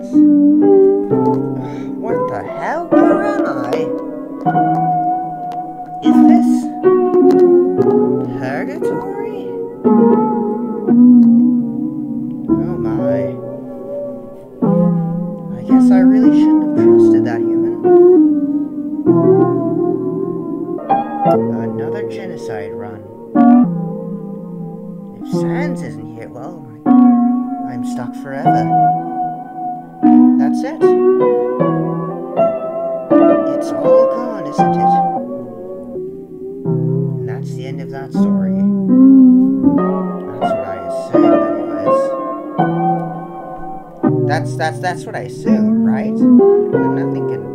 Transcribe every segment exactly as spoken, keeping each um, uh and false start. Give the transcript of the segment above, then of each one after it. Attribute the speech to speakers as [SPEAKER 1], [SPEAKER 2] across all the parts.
[SPEAKER 1] this? What the hell? Where am I? Is this purgatory? Oh my. I guess I really shouldn't have trusted that human. Another genocide run. If Sans isn't here, well, I'm stuck forever. That's it. It's all gone, isn't it? And that's the end of that story. That's what I assume, anyways. That's, that's, that's what I assume, right? Nothing can...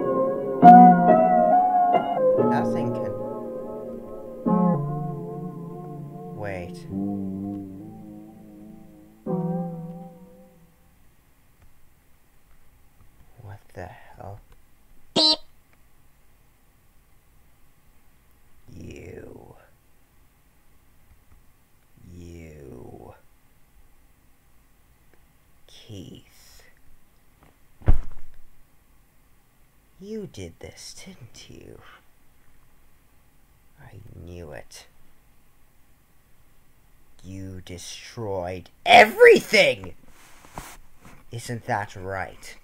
[SPEAKER 1] Nothing can... Wait. What the hell? You. You. Keith. You did this, didn't you? I knew it. You destroyed everything! Isn't that right?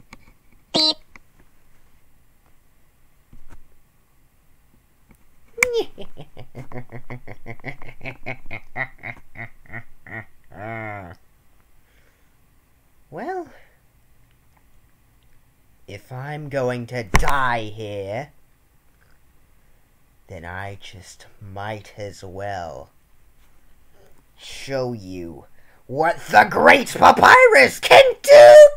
[SPEAKER 1] Well, if I'm going to die here, then I just might as well show you what the Great Papyrus can do,